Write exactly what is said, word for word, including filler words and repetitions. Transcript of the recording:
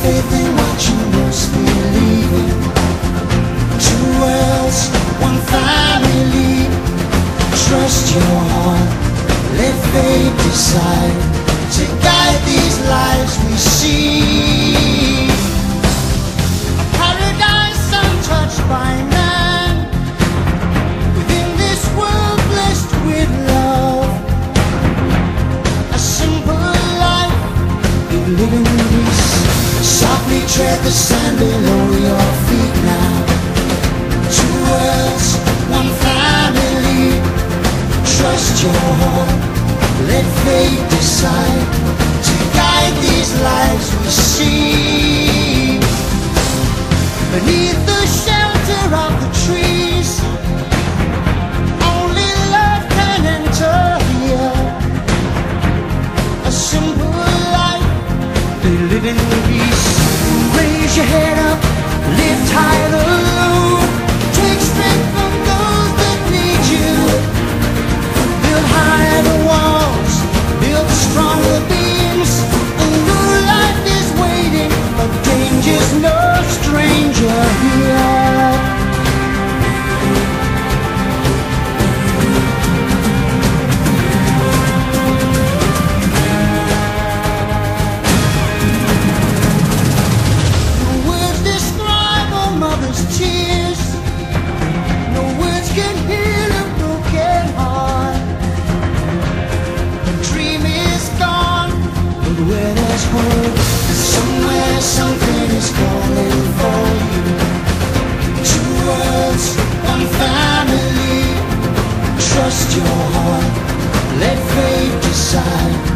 faith in what you most believe in. Two worlds, one family. Trust your heart, let fate decide to guide these lives we see. A paradise untouched by man, within this world blessed with love. A simple life, you live in peace. Softly tread the sand below your feet now. Two worlds, one family. Trust your heart, let fate decide to guide these lives we see. Beneath the shelter of the trees, only love can enter here. A simple life, they live in peace. Raise your head up, lift high the load. Take strength from those that need you. Build higher the walls, build stronger beams. A new life is waiting, but danger's no stranger here. No words describe a mother's tears. No words can heal a broken heart. The dream is gone, but where there's hope, somewhere something is calling for you. Two worlds, one family. Trust your heart, let fate decide